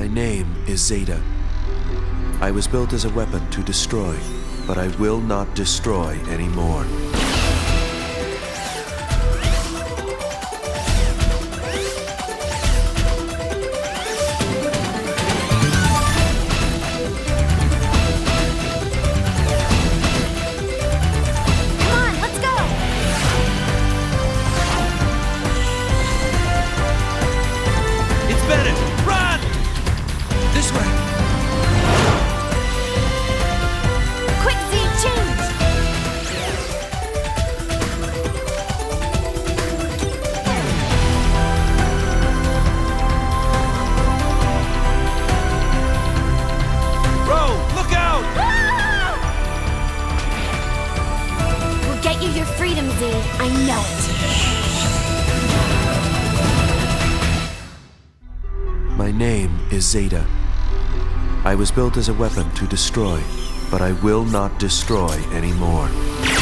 My name is Zeta. I was built as a weapon to destroy, but I will not destroy anymore. Your freedom, Z. I know it. My name is Zeta. I was built as a weapon to destroy, but I will not destroy anymore.